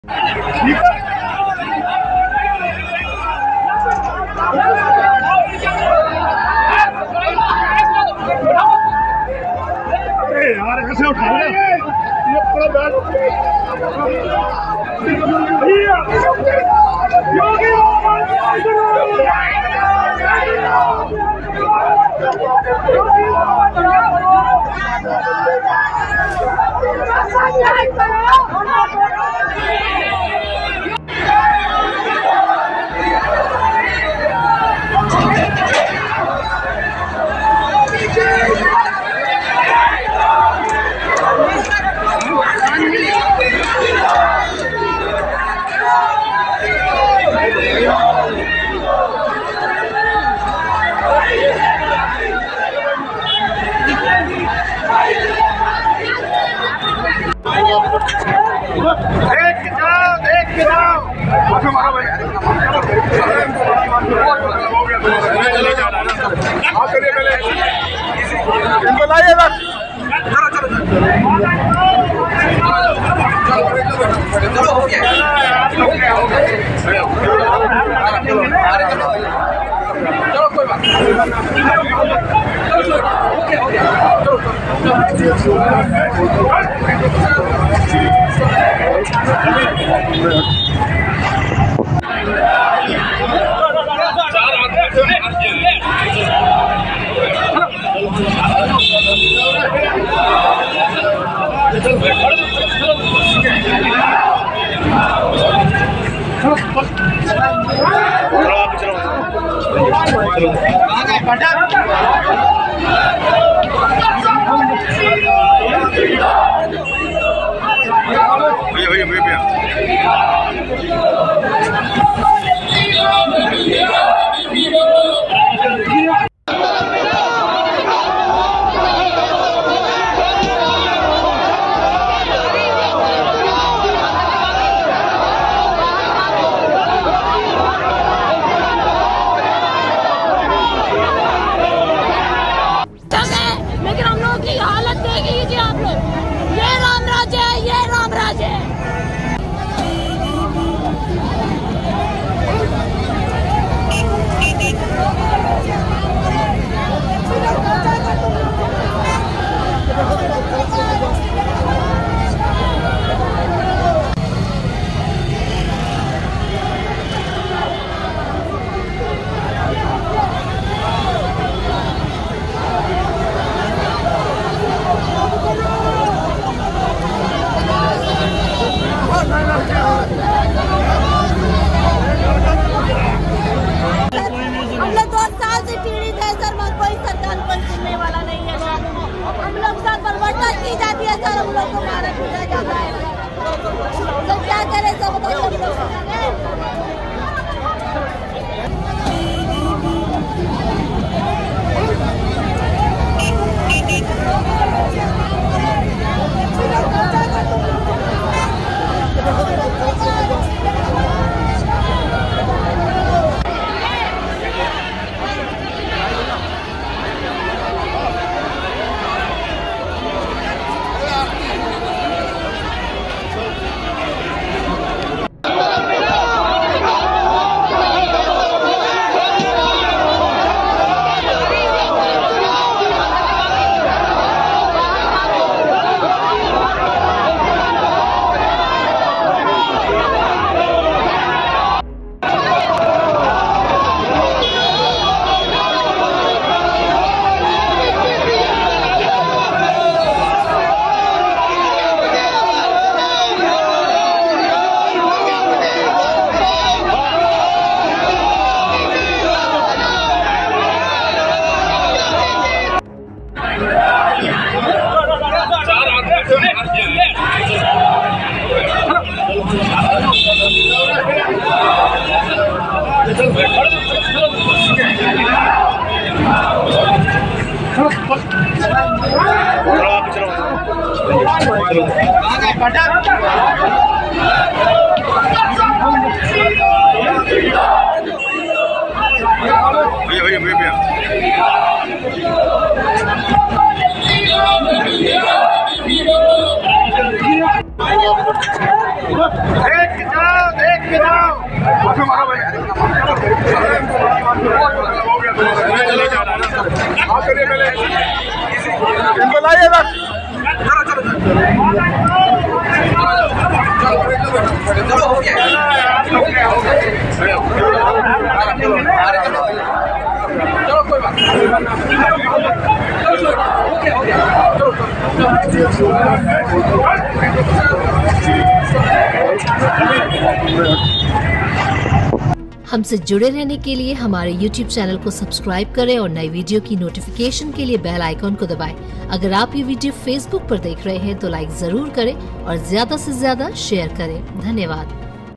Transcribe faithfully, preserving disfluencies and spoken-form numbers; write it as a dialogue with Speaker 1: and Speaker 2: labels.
Speaker 1: यार ऐसे उठा ले ये पूरा बैग योगी देख के जाओ, देख के जाओ। आप करिए पहले, इनको लाइए बस। चलो चलो चलो हो गया, चलो कोई बात नहीं, ओके हो गया, भैया भैया भैया
Speaker 2: लेकिन हम लोगों की हालत देख लीजिए आप लोग। ये राम राज्य है, ये राम राज्य है। हम लोग दो साल से पीड़ित है सर, कोई सरकार कोई सुनने वाला नहीं है सर। हम लोग सर बर्बाद की जाती है सर, हम लोग को मारा पीटा जाता है सर। क्या करें सर, बताओ।
Speaker 1: भैया भैया भैया एक जाओ, देख के जाओ। आप करिए पहले, इनको लाइए बस। चलो हो गया, चलो कोई बात नहीं, हो गया हो गया,
Speaker 3: हमसे जुड़े रहने के लिए हमारे यूट्यूब चैनल को सब्सक्राइब करें और नई वीडियो की नोटिफिकेशन के लिए बेल आइकॉन को दबाएं। अगर आप ये वीडियो फेसबुक पर देख रहे हैं तो लाइक जरूर करें और ज्यादा से ज्यादा शेयर करें। धन्यवाद।